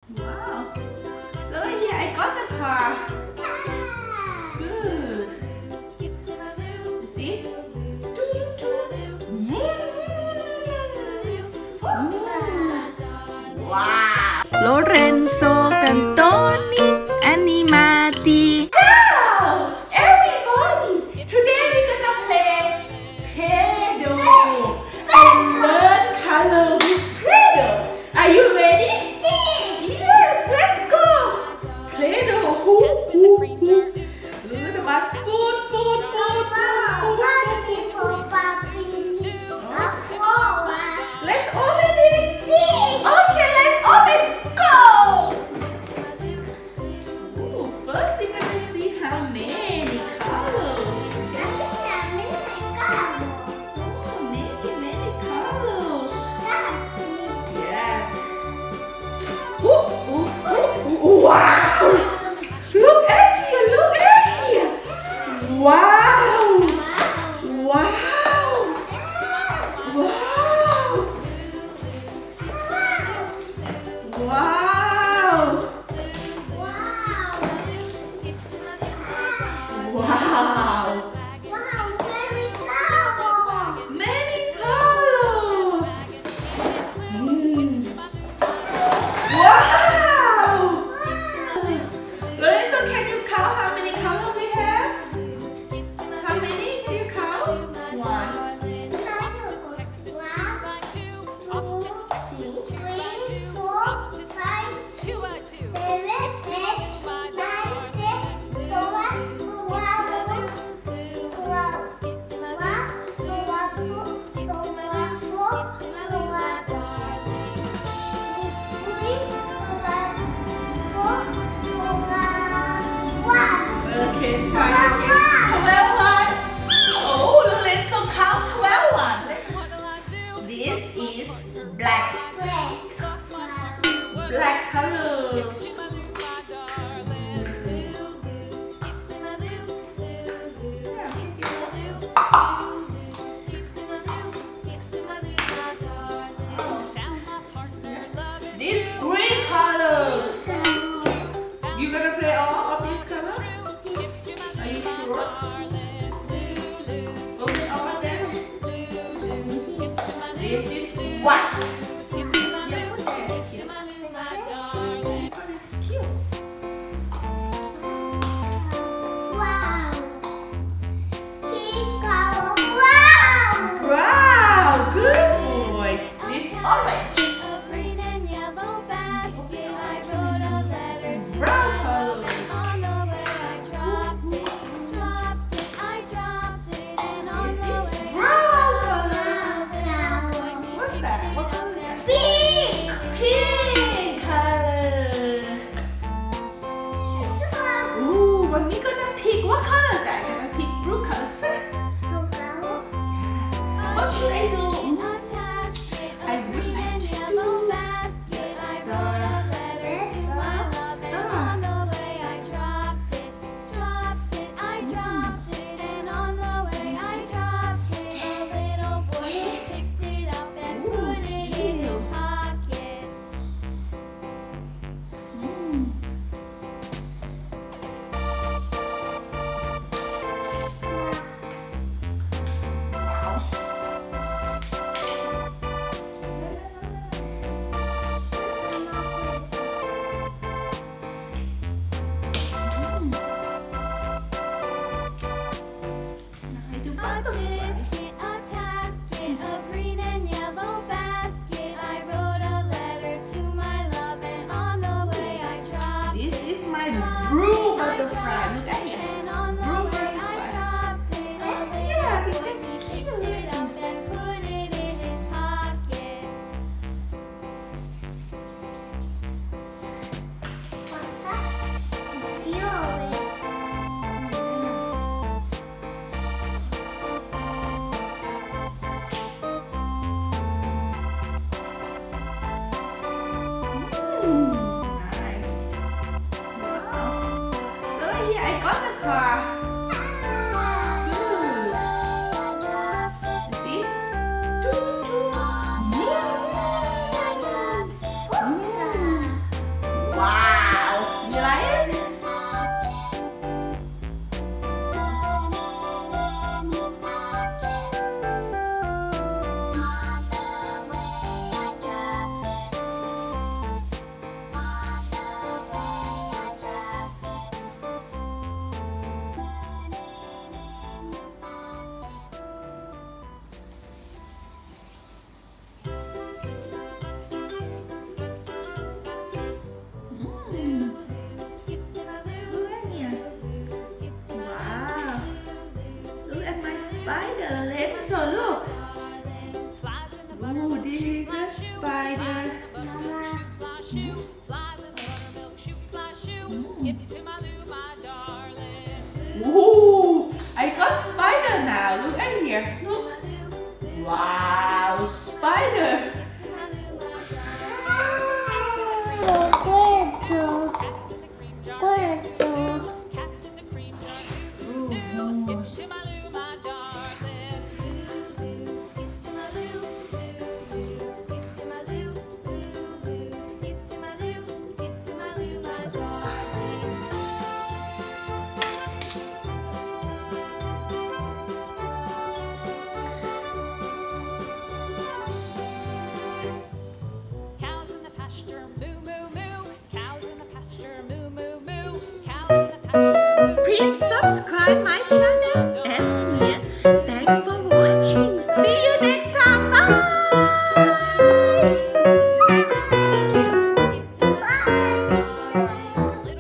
Wow. Look at here, I got the car. Good. You see? Wow. Lorenzo cantoni animati. Wow! Everybody! Today we're gonna play PlayDoh and learn color with PlayDoh. Are you ready? Yes, let's go! PlayDoh. Look at the bus. Let's open it. Okay, let's open. Go! Ooh, first we're gonna see how many colors. Oh, many colors. Yes. Ooh, wow! Look at here. Wow! Wow! Wow! Many colors! Wow! Lorenzo, can you count how many colors we have? How many? Can you count? 1, 2, 3, 4, 5, 7, 8, 9, 10, 12, 12 one. Oh, Lorenzo count 12 one. This is black. Black colors. This green color. You gonna play all of these colors? Are you sure? Open all of them. This is white. Wow, good boy. This orange. Brown color. This is brown color. What's that? What color is that? Pink color. Ooh, when we gonna pick, what color is that? Gonna pick blue color, sir? What should I do? I would like to do blue butterfly. Look